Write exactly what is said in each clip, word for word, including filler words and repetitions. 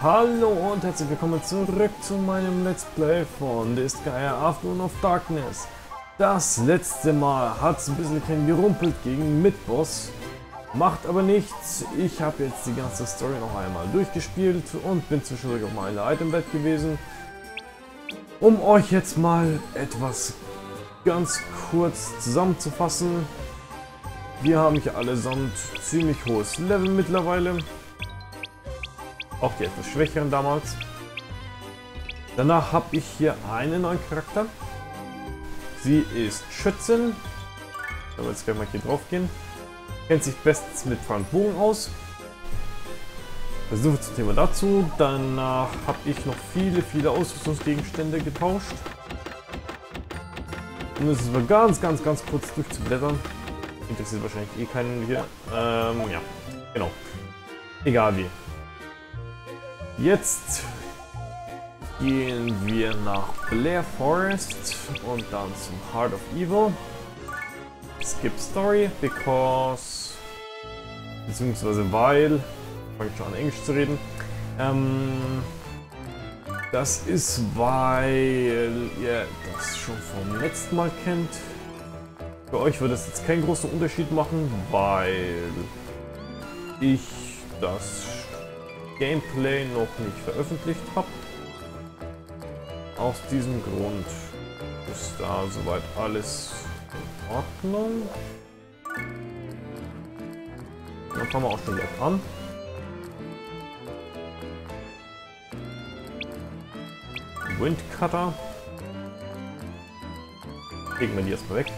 Hallo und herzlich willkommen zurück zu meinem Let's Play von Disgaea Afternoon of Darkness. Das letzte Mal hat es ein bisschen gerumpelt gegen Mid-Boss, macht aber nichts. Ich habe jetzt die ganze Story noch einmal durchgespielt und bin zwischendurch auf meiner Item-Welt gewesen, um euch jetzt mal etwas ganz kurz zusammenzufassen. Wir haben hier allesamt ziemlich hohes Level mittlerweile. Auch die etwas schwächeren damals. Danach habe ich hier einen neuen Charakter. Sie ist Schützin. Da wir jetzt gleich mal hier drauf gehen. Kennt sich bestens mit Pfeil und Bogen aus. Das ist so viel zum Thema dazu. Danach habe ich noch viele, viele Ausrüstungsgegenstände getauscht. Um es aber ganz, ganz, ganz kurz durchzublättern. Interessiert wahrscheinlich eh keinen hier. Ähm, ja, genau. Egal wie. Jetzt gehen wir nach Blair Forest und dann zum Heart of Evil. Skip Story, because... beziehungsweise weil... fange ich schon an Englisch zu reden. Ähm, das ist, weil ihr das schon vom letzten Mal kennt. Für euch wird es jetzt keinen großen Unterschied machen, weil ich das Gameplay noch nicht veröffentlicht habe. Aus diesem Grund ist da soweit alles in Ordnung. Dann fangen wir auch schon gleich an. Windcutter. Legen wir die erstmal weg.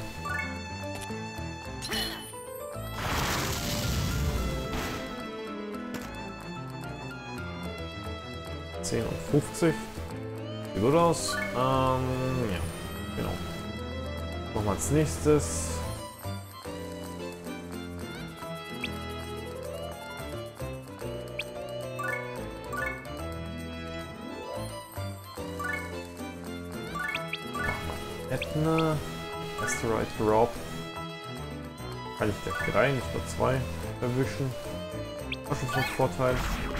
zehn und fünfzig. Sieht gut aus. Ähm, ja, genau. Machen wir als nächstes. Etna. Asteroid Drop. Kann ich gleich drei, nicht nur zwei erwischen. Das ist schon ein Vorteil.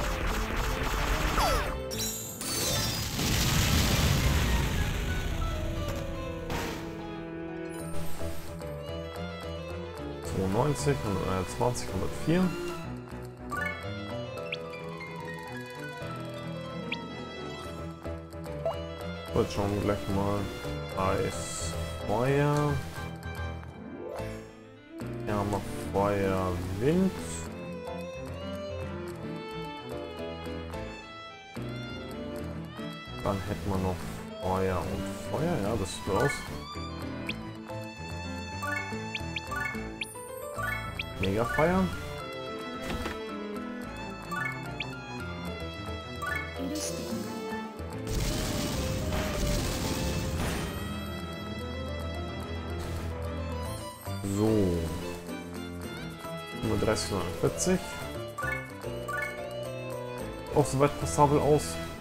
zweiundneunzig, hunderteinundzwanzig, hundertvier. Jetzt schauen wir gleich mal Eis, Feuer. Hier haben wir Feuer, Wind. Dann hätten wir noch Feuer und Feuer. Ja, das sieht gut aus. Mega Fire. So. dreißig, neunundvierzig. Auch soweit passabel aus.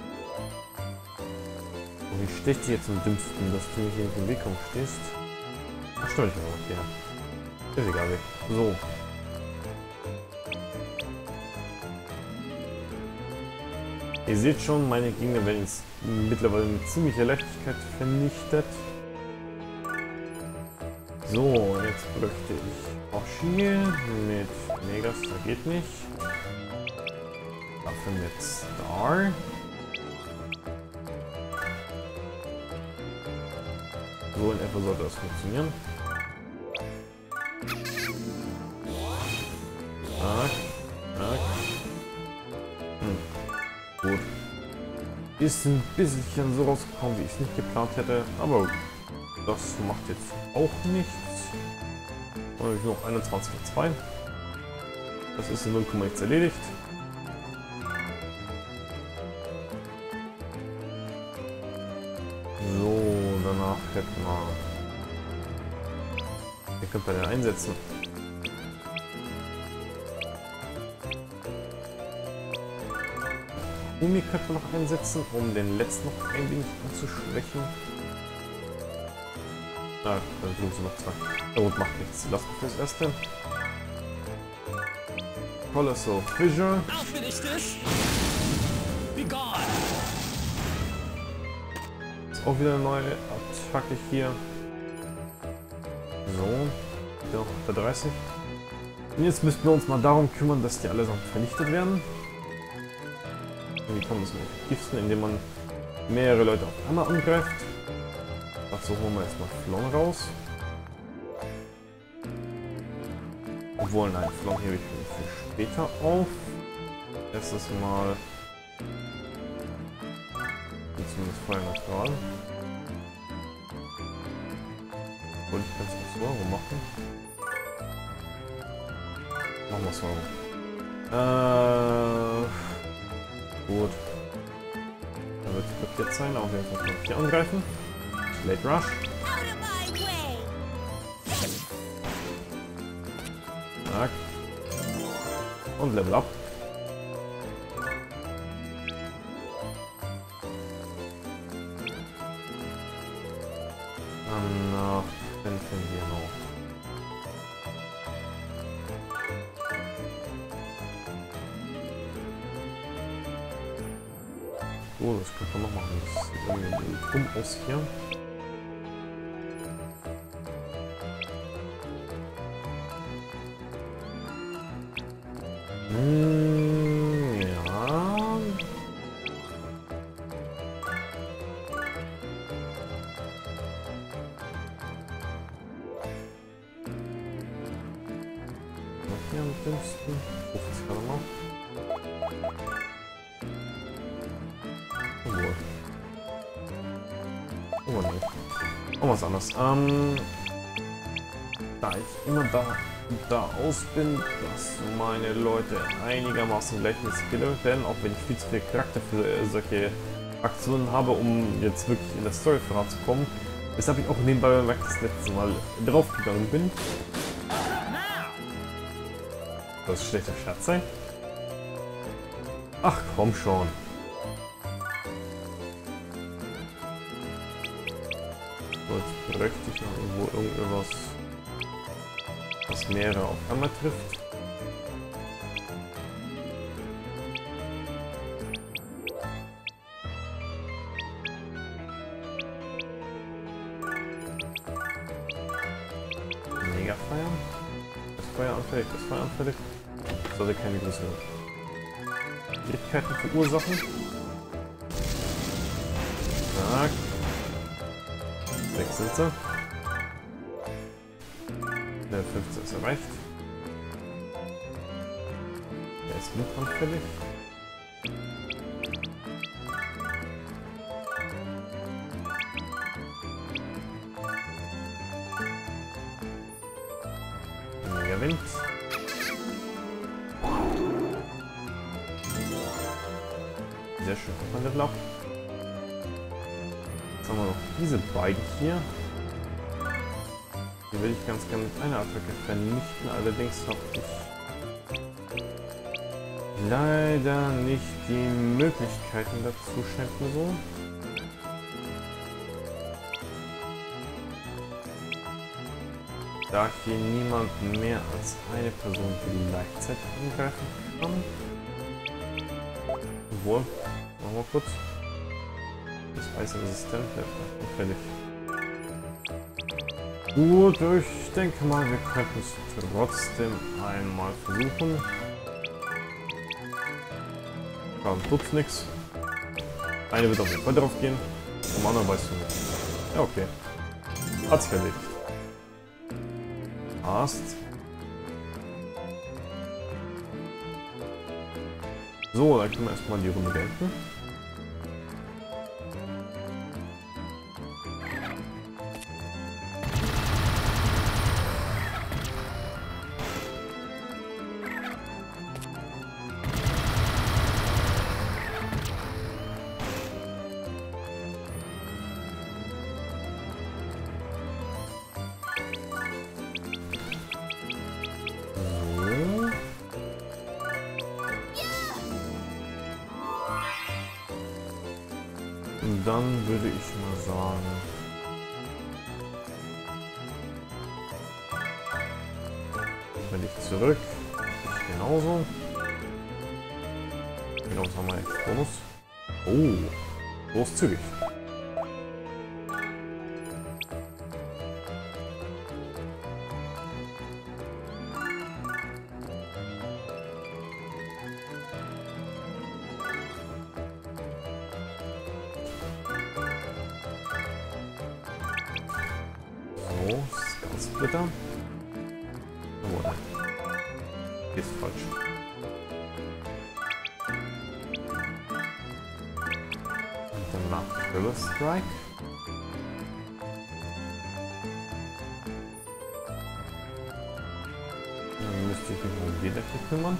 Und wie stehe ich dir jetzt am dümmsten, dass du mir hier in den Weg stehst? Ach, stell dich mal noch hier. Ist egal, weg. So. Ihr seht schon, meine Gegner werden jetzt mittlerweile mit ziemlicher Leichtigkeit vernichtet. So, jetzt bräuchte ich Hoshi mit Megas, da geht nicht. Dafür mit Star. So in etwa sollte das funktionieren. Zack, zack. Hm. Gut. Ist ein bisschen so rausgekommen, wie ich es nicht geplant hätte, aber das macht jetzt auch nichts. Und ich noch einundzwanzig und zwei. Das ist in null Komma eins erledigt. So, danach hätten wir... Hier könnt ihr den einsetzen. Umi könnte man noch einsetzen, um den letzten noch ein wenig anzuschwächen. Ah, dann tun sie noch zwei. Oh, macht nichts. Lass mich fürs Erste. Colossal Fissure. I'll finish this. Ist auch wieder eine neue Attacke hier. So, hier noch bei dreißig. Und jetzt müssten wir uns mal darum kümmern, dass die allesamt vernichtet werden. Und wie kommt es am effektivsten, indem man mehrere Leute auf einmal angreift. Dazu holen wir erstmal Flon raus. Obwohl, nein, Flon hebe ich für später auf. Erstes Mal zumindest feuerneutral. Wollte ich ganz was warum machen? Machen wir es warum. Äh. Gut. Da wird es blockiert sein, auf jeden Fall hier angreifen. Late Rush. Zack. Und Level Up. Danach kämpfen wir noch. Oh, das könnte man noch machen. Das sieht irgendwie dumm aus hier. Hm, ja. Noch hier am dünnsten. fünfzig gerade noch. Obwohl. Oh ne. Oh, was anderes. Ähm. Da ich immer da, da aus bin, dass meine Leute einigermaßen gleich mit Skille werden, auch wenn ich viel zu viel Charakter für äh, solche Aktionen habe, um jetzt wirklich in der Story voranzukommen. Weshalb ich auch nebenbei bemerkt das letzte Mal draufgegangen bin. Das ist schlechter Scherz sein. Ach komm schon. So, jetzt bräuchte ich noch irgendwo irgendwas, was mehrere auf einmal trifft. Mega Feuer. Das Feuer anfällig, das Feuer anfällig. Sollte keine größeren Schwierigkeiten verursachen. Zack. Sechs sind sie. Der fünfzehn ist erreicht. Der ist windunanfällig. Mega Wind. Sehr schön, kommt man Level Up. Jetzt haben wir noch diese beiden hier. Die will ich ganz gerne mit einer Attacke vernichten, allerdings habe ich leider nicht die Möglichkeiten dazu, scheint mir so. Da hier niemand mehr als eine Person gleichzeitig angreifen kann. Obwohl, machen wir kurz. Das Eis resistent, unfällig. Gut, ich denke mal, wir könnten es trotzdem einmal versuchen. Dann tut's nichts. Eine wird auf jeden Fall drauf gehen, vom anderen weißt du nicht. Ja, okay. Hat sich erledigt. Passt. So, dann können wir erstmal die Runde beenden. Und dann würde ich mal sagen, wenn ich zurück, ich genauso. Genau, das haben wir jetzt Bonus. Oh, großzügig. So, Splitter. Oh, nein. Ist falsch. Und danach Triple Strike. Dann müsste ich mich um den Deckel kümmern.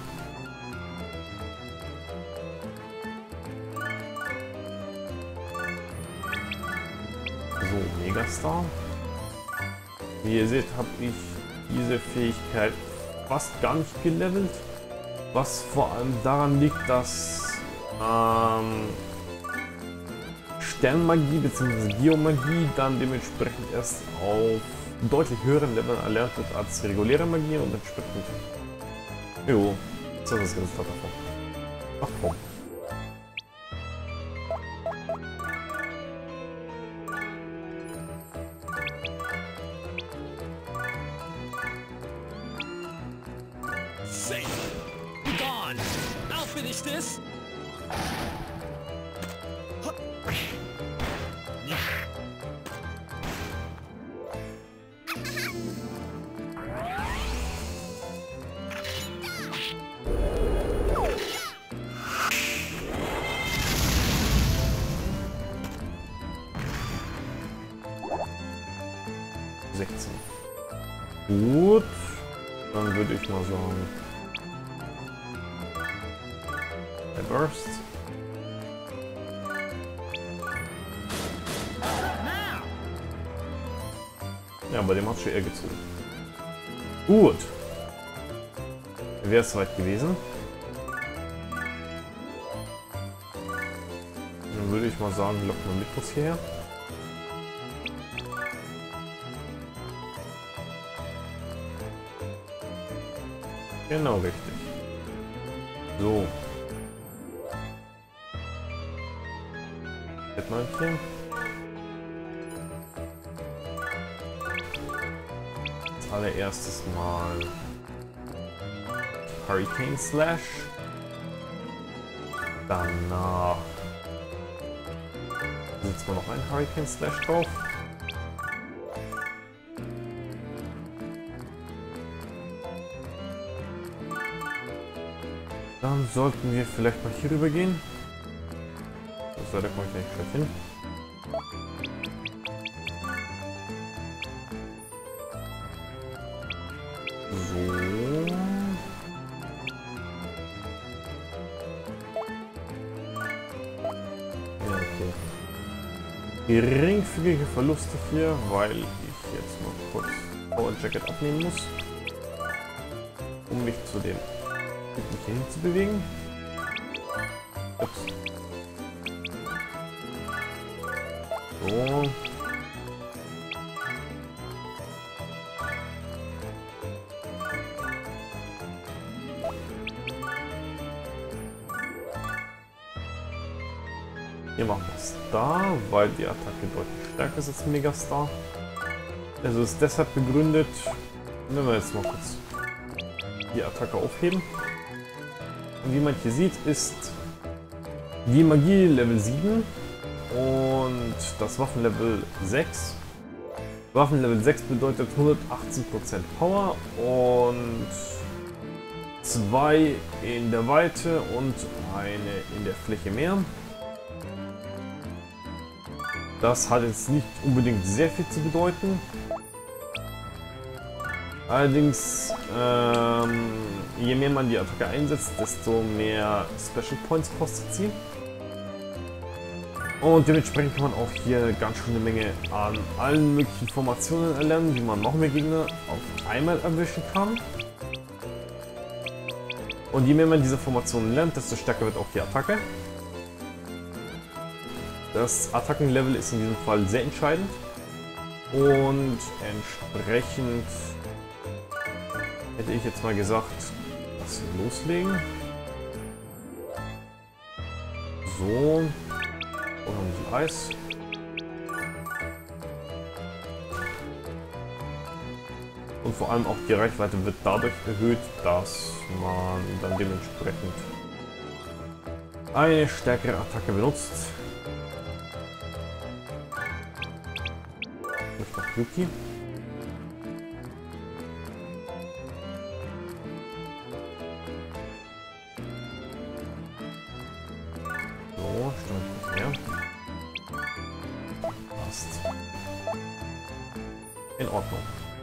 So, Megastar. Wie ihr seht, habe ich diese Fähigkeit fast gar nicht gelevelt, was vor allem daran liegt, dass ähm, Sternmagie bzw. Geomagie dann dementsprechend erst auf deutlich höheren Leveln erlernt wird als reguläre Magie und entsprechend. Jo, das ist das Resultat davon. Ach komm. Finish this. sechzehn. Gut, dann würde ich mal sagen. Burst. Ja, bei dem hat schon eher gezogen. Gut. Wäre es soweit gewesen. Dann würde ich mal sagen, locken wir Mittwochs hierher. Genau richtig. So. Manche. Als allererstes mal Hurricane Slash. Danach setzt man noch ein Hurricane Slash drauf. Dann sollten wir vielleicht mal hier rüber gehen. So, da komme ich gleich gleich hin. So. Ja, okay. Geringfügige Verluste hier, weil ich jetzt mal kurz Power Jacket abnehmen muss, um mich zu dem Typen hier hin zu bewegen. Ups. So. Hier machen wir Star, weil die Attacke deutlich stärker ist als Megastar. Also ist deshalb begründet, wenn wir jetzt mal kurz die Attacke aufheben. Und wie man hier sieht, ist die Magie Level sieben. Und das Waffenlevel sechs. Waffenlevel sechs bedeutet hundertachtzehn Prozent Power und zwei in der Weite und eine in der Fläche mehr. Das hat jetzt nicht unbedingt sehr viel zu bedeuten. Allerdings, ähm, je mehr man die Attacke einsetzt, desto mehr Special Points kostet sie. Und dementsprechend kann man auch hier ganz schön eine Menge an allen möglichen Formationen erlernen, wie man noch mehr Gegner auf einmal erwischen kann. Und je mehr man diese Formationen lernt, desto stärker wird auch die Attacke. Das Attackenlevel ist in diesem Fall sehr entscheidend. Und entsprechend hätte ich jetzt mal gesagt, dass wir loslegen. So. Und ein bisschen Eis. Und vor allem auch die Reichweite wird dadurch erhöht, dass man dann dementsprechend eine stärkere Attacke benutzt. Nicht noch Yuki. So, stimmt nicht mehr. Passt. In Ordnung.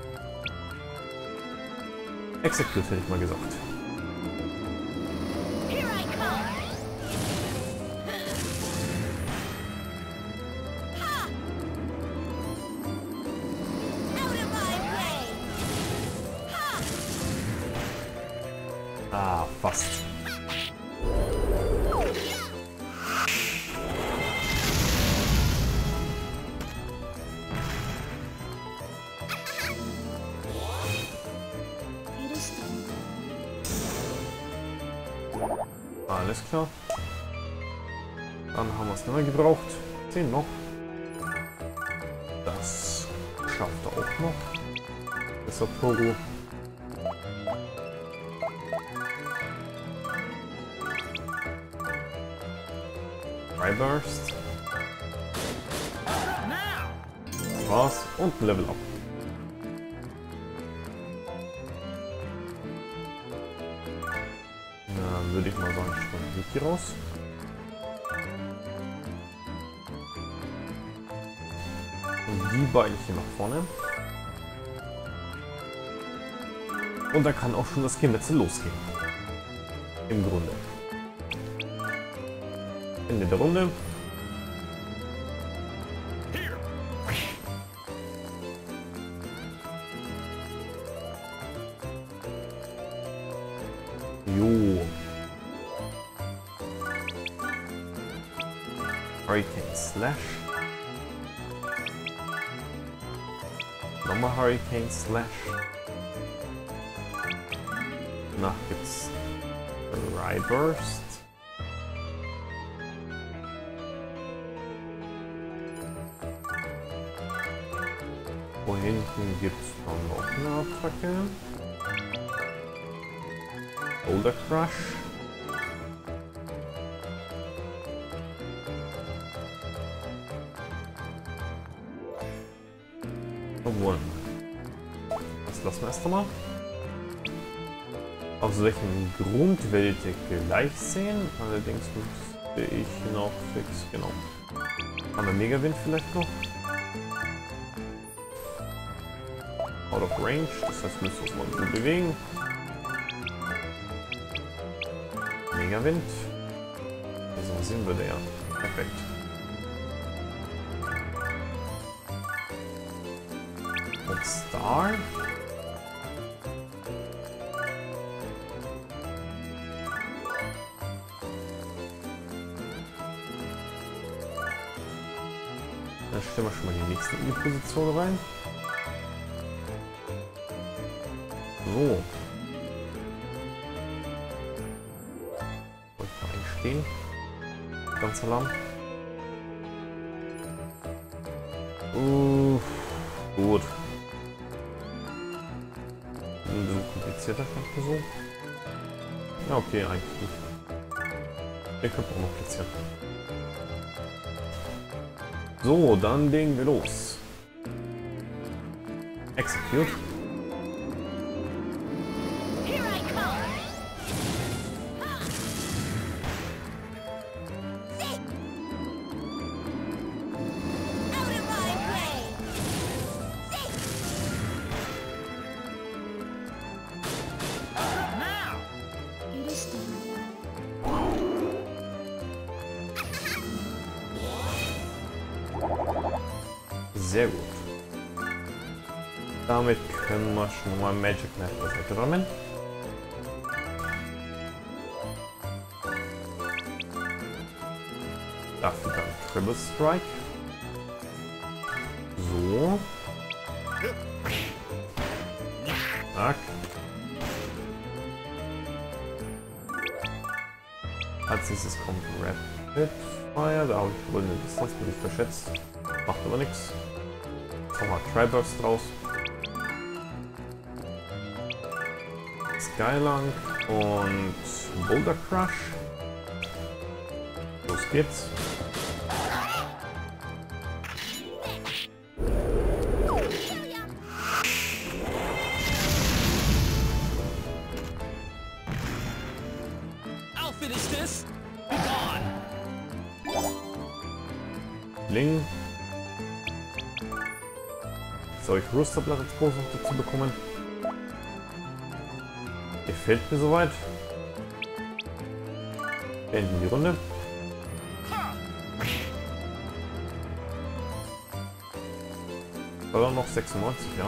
Execute hätte ich mal gesagt. Ah, fast. Alles klar. Dann haben wir es nicht mehr gebraucht. zehn noch. Das schafft er auch noch. Das ist Toru. Burst. Was? Und ein Level Up. Na, würde ich mal sagen, ich springe Yuki raus. Und die beiden hier nach vorne. Und da kann auch schon das Gemetzel losgehen. Im Grunde. Ende der Runde. Jo. Hurricane Slash. Nochmal Hurricane Slash. Danach gibt's Rai Burst. Wo hinten gibt es dann noch eine Attacke. Boulder Crush. Obwohl. Das lassen wir erst einmal. Aus welchem Grund werdet ihr gleich sehen? Allerdings müsste ich noch fix, genau. Haben wir Megawind vielleicht noch? Out of Range, das heißt, müsste uns mal gut bewegen. Megawind. So sehen wir der. Perfekt. Und Star. Dann stellen wir schon mal die nächsten in die Position rein. So. Soll ich da einstehen? Ganz lang. Uh, gut. Ein bisschen komplizierter vielleicht so. Ja, okay, eigentlich nicht. Den könnte man auch noch platzieren. So, dann legen wir los. Execute. Sehr gut. Damit können wir schon mal Magic Knife beiseite räumen. Dafür dann Triple Strike. So. Zack. Als Als nächstes kommt Rapid Fire, da habe ich wohl eine Distanz bin ich verschätzt. Macht aber nichts. Jetzt mal Tri-Burst draus. Skylang und Boulder Crush. Los geht's. Bling. Soll ich Roosterblatt als Bonus noch dazu bekommen? Gefällt mir soweit. Beenden die Runde. Oder noch sechsundneunzig, ja.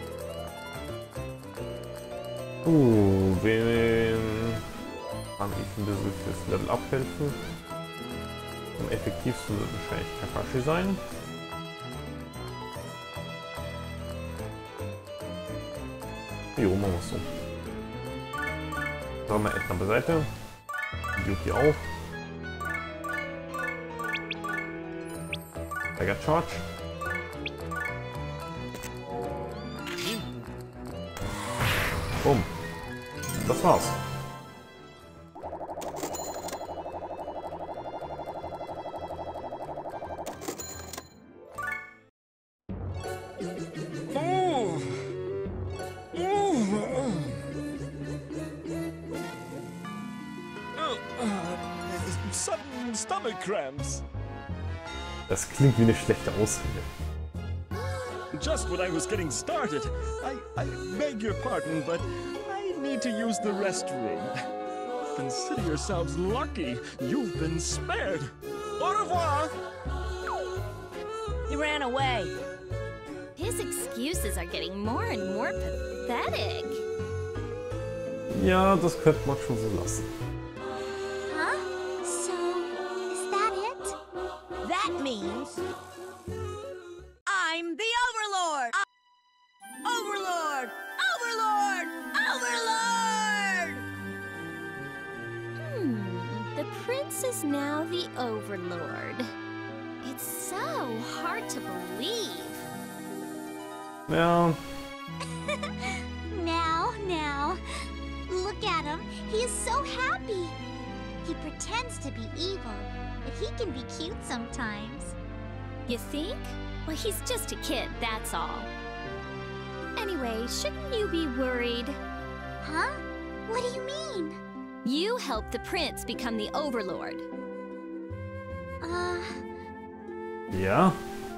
Uh, wem kann ich ein bisschen fürs Level abhelfen? Am effektivsten wird wahrscheinlich Kakashi sein. Jo, machen wir es so. Sagen wir Edna beiseite. Yuki auch. Tiger Charge. Bumm. Das war's. Sudden stomach cramps. Das klingt wie eine schlechte Ausrede. Just when I was getting started, I, I beg your pardon, but I need to use the restroom. Consider yourselves lucky. You've been spared. Au revoir. He ran away. His excuses are getting more and more pathetic. Ja, das könnte man schon so lassen. Means I'm the Overlord! Uh, Overlord! Overlord! Overlord! Hmm, the prince is now the Overlord. It's so hard to believe. Ja. Now, now, look at him. He is so happy. He pretends to be evil. But he can be cute sometimes. You think? Well, he's just a kid, that's all. Anyway, shouldn't you be worried? Huh? What do you mean? You helped the prince become the Overlord. Uh... Ja?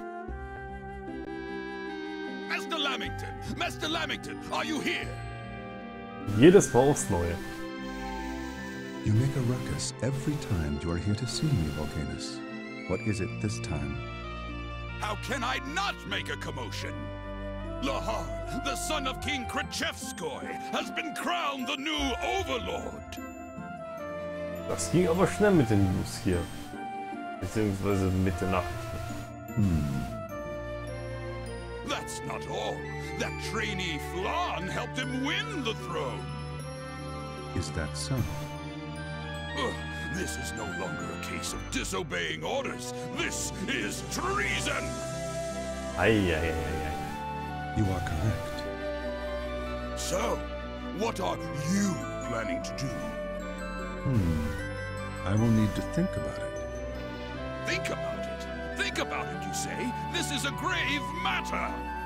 Master Lamington! Master Lamington, are you here? Jedes Mal aufs Neue. You make a ruckus every time you are here to see me, Volcanus. What is it this time? How can I not make a commotion? Lahar, the son of King Krachevskoy, has been crowned the new Overlord. Das ging aber schnell mit den News hier. Beziehungsweise mit den Nachrichten. Hmm. That's not all. That trainee Flan helped him win the throne. Is that so? Ugh, this is no longer a case of disobeying orders. This is treason! Ei, ei, ei, ei. You are correct. So, what are you planning to do? Hmm. I will need to think about it. Think about it? Think about it, you say? This is a grave matter!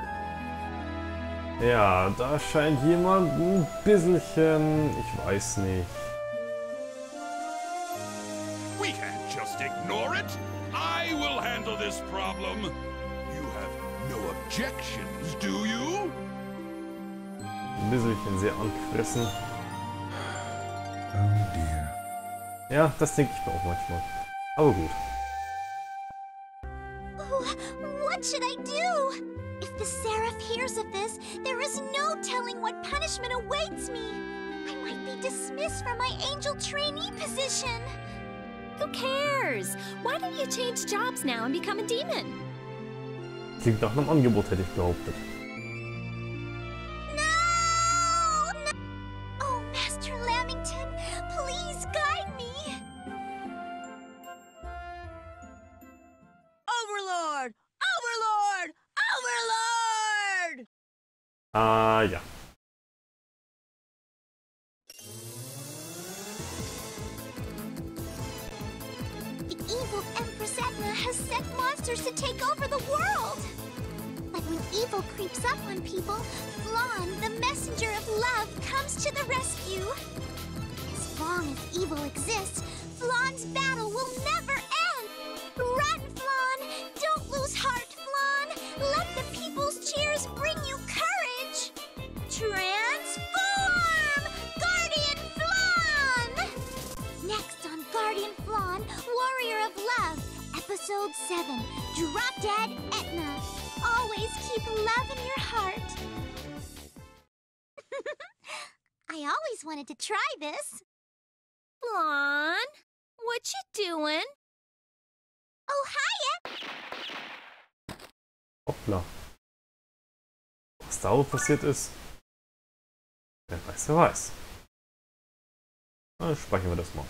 Ja, da scheint jemand ein bisschen, ich weiß nicht. We can't just ignore it. I will handle this problem. You have no objections, do you? Ein bisschen sehr angefressen. Oh dear. Ja, das denke ich mir auch manchmal. Aber gut. What should I do? If the Seraph hears of this, there is no telling what punishment awaits me. I might be dismissed from my angel trainee position. Who cares? Why don't you change jobs now and become a demon? Klingt nach einem Angebot, hätte ich behauptet. No! No! Oh, Master Lamington, please guide me. Ah, ja. The evil Empress Etna has sent monsters to take over the world! But when evil creeps up on people, Flan, the messenger of love, comes to the rescue. As long as evil exists, Flan's battle will never end! Run, Flan! Don't lose heart, Flan! Let the people's cheers bring you courage! Transform! Guardian Flan! Next on Guardian Flan, Warrior of Love, Episode seven, Drop Dead Etna. Always keep love in your heart. I always wanted to try this. Flan, what you doing? Oh, hiya! Hoppla. Was da wohl passiert ist? Wer weiß, wer weiß. Dann speichern wir das mal.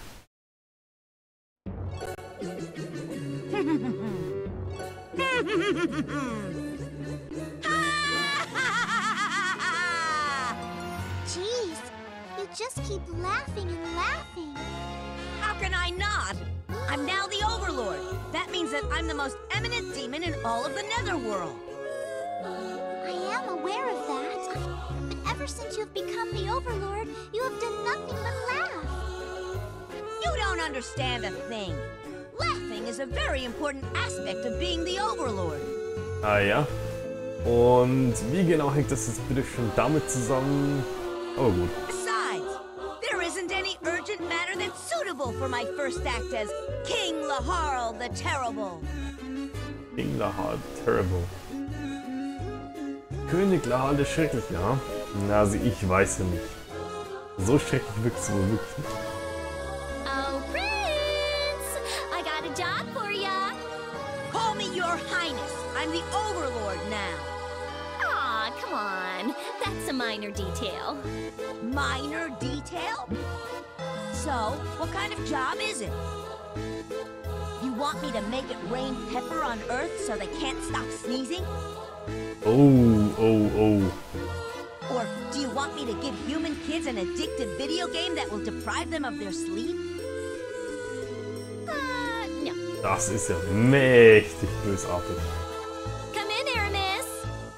Jeez, you just keep laughing and laughing. How can I not? I'm now the Overlord. That means that I'm the most eminent demon in all of the Netherworld. I am aware of that. But ever since you've become the Overlord, you have done nothing but laugh. You don't understand a thing. Laughing is a very important aspect of being the Overlord. Ah ja. Und wie genau hängt das jetzt bitte schon damit zusammen? Oh gut. Besides, there isn't any urgent matter that's suitable for my first act as King Laharl the Terrible. King Laharl the Terrible. König Laharl der Schreckliche, ja? Na, also ich weiß ja nicht. So schrecklich wirkt es wohl wirklich nicht. Oh, Prince! I got a job for ya! Call me Your Highness. I'm the Overlord now. Aw, come on. That's a minor detail. Minor detail? So, what kind of job is it? You want me to make it rain pepper on Earth so they can't stop sneezing? Oh, oh, oh. Or do you want me to give human kids an addictive video game that will deprive them of their sleep? Uh, no. Das ist ja mächtig bösartig. Come in, Aramis!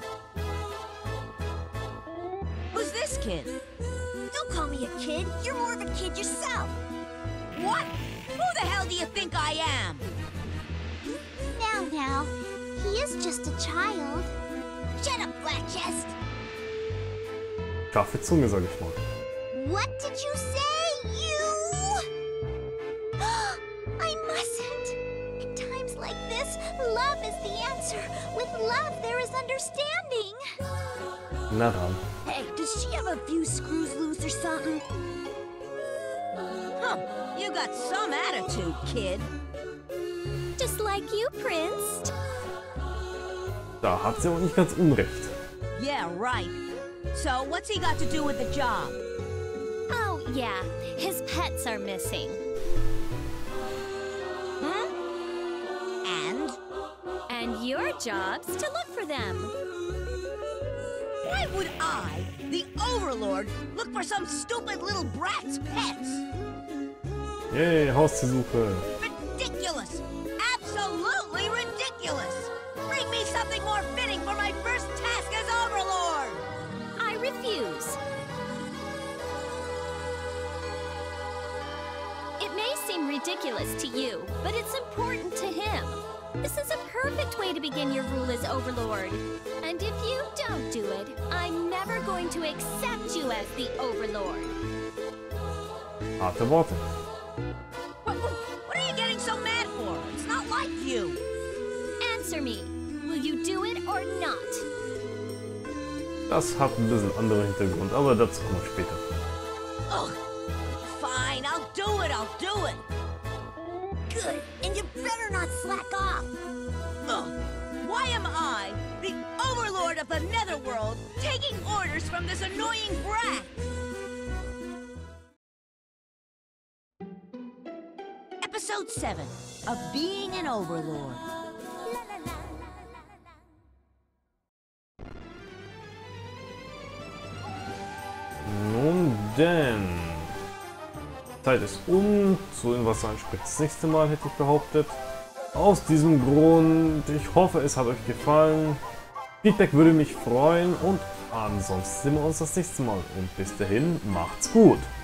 Who's this kid? Don't call me a kid. You're more of a kid yourself. What? Who the hell do you think I am? Now, now. He is just a child. Shut up, Black Chest. Scharfe Zunge, sag ich mal. What did you say, you? I mustn't. At times like this, love is the answer. With love, there is understanding. Na dann. Hey, does she have a few screws loose or something? Huh, you got some attitude, kid. Just like you, Prince. Da hat sie aber nicht ganz unrecht. Yeah, right. So, what's he got to do with the job? Oh, yeah. His pets are missing. Hmm? And? And your job's to look for them. Why would I, the Overlord, look for some stupid little brat's pets? Yay, Haustiersuche. Ridiculous! Absolutely ridiculous! Bring me something more fitting for my first task as Overlord! I refuse. It may seem ridiculous to you, but it's important to him. This is a perfect way to begin your rule as Overlord. And if you don't do it, I'm never going to accept you as the Overlord. Harte Worte. What, what, what are you getting so mad for? It's not like you. Answer me. Will you do it or not? Das hat ein bisschen anderen Hintergrund, aber dazu kommen wir später. Ugh. Fine, I'll do it, I'll do it. Good. And you better not slack off. Ugh. Why am I, the Overlord of the Netherworld, taking orders from this annoying brat? Episode seven of Being an Overlord. denn Zeit ist um. Zu den Wasser anspricht das nächste Mal, hätte ich behauptet. Aus diesem Grund, ich hoffe, es hat euch gefallen. Feedback würde mich freuen und ansonsten sehen wir uns das nächste Mal. Und bis dahin, macht's gut.